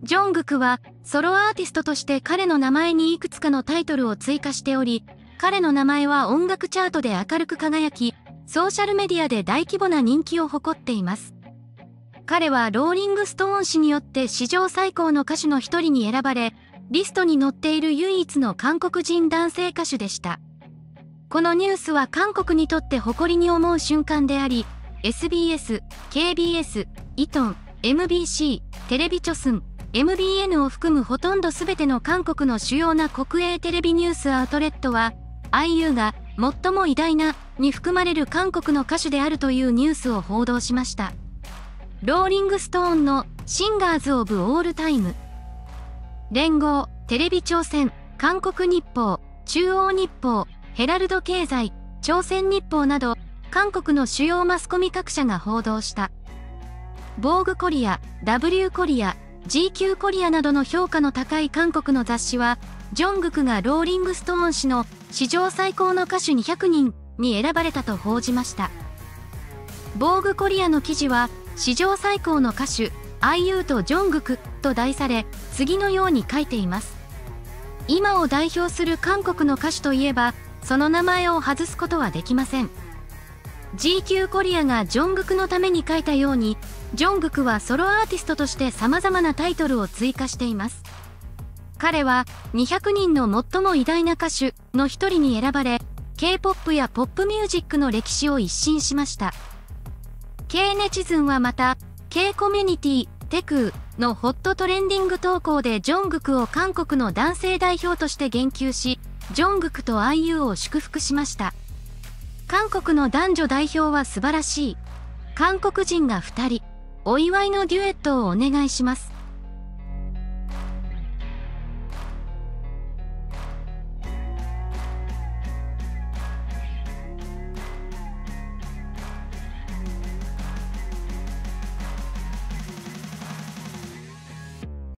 ジョングクはソロアーティストとして彼の名前にいくつかのタイトルを追加しており、彼の名前は音楽チャートで明るく輝き、ソーシャルメディアで大規模な人気を誇っています。彼はローリングストーン誌によって史上最高の歌手の一人に選ばれ、リストに載っている唯一の韓国人男性歌手でした。このニュースは韓国にとって誇りに思う瞬間であり、SBS、KBS、イトン、MBC、テレビチョスン、MBN を含むほとんど全ての韓国の主要な国営テレビニュースアウトレットは、IU が最も偉大なに含まれる韓国の歌手であるというニュースを報道しました。ローリングストーンのシンガーズ・オブ・オール・タイム。連合、テレビ朝鮮、韓国日報、中央日報、ヘラルド経済、朝鮮日報など、韓国の主要マスコミ各社が報道した。ボーグコリア、W コリア、GQ コリアなどの評価の高い韓国の雑誌は、ジョングクがローリングストーン誌の史上最高の歌手200人に選ばれたと報じました。ボーグコリアの記事は、史上最高の歌手、IU とジョングクと題され、次のように書いています。今を代表する韓国の歌手といえば、その名前を外すことはできません。GQ コリアがジョングクのために書いたように、ジョングクはソロアーティストとして様々なタイトルを追加しています。彼は200人の最も偉大な歌手の一人に選ばれ、K-POP やポップミュージックの歴史を一新しました。K ネチズンはまた、K コミュニティ、テクーのホットトレンディング投稿でジョングクを韓国の男性代表として言及し、ジョングクと IU を祝福しました。韓国の男女代表は素晴らしい。韓国人が2人、お祝いのデュエットをお願いします。